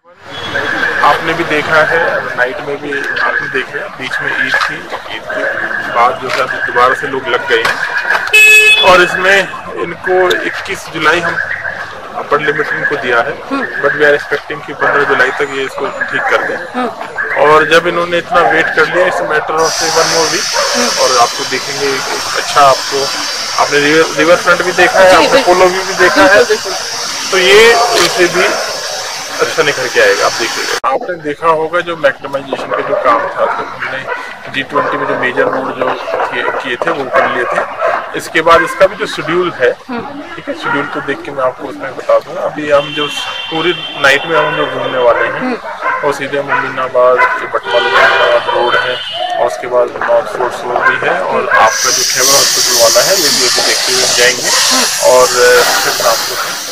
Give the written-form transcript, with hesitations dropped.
आपने भी देखा है, नाइट में भी आपने देखा, बीच में ईद थी, ईद के बाद जो है दोबारा से लोग लग गए हैं और इसमें इनको 21 जुलाई हम अपर लिमिट इनको दिया है, बट वी आर एक्सपेक्टिंग कि 15 जुलाई तक ये इसको ठीक कर दें। और जब इन्होंने इतना वेट कर लिया, it's matter of 1 more week और आपको देखेंगे अच्छा, आपने रिवर फ्रंट भी देखा है, आपने पोलो व्यू भी देखा है, तो ये इनसे भी अच्छा निकल के आएगा। आप देखिएगा, आपने देखा होगा जो मैक्सिमाइजेशन का जो काम था, तो हमने G20 में जो मेजर रोड जो किए थे वो कर लिए थे। इसके बाद इसका भी जो शेड्यूल है, ठीक है, शेड्यूल को देख के मैं आपको उसमें बता दूंगा। अभी हम जो पूरी नाइट में हम जो घूमने वाले हैं और सीधे मोमिनाबाद जो बटवाल रोड है और उसके बाद नॉर्थ फोर्ट रोड भी है और आपका जो खैबर हॉस्पिटल वाला है ये भी देखते हुए जाएंगे और फिर आपको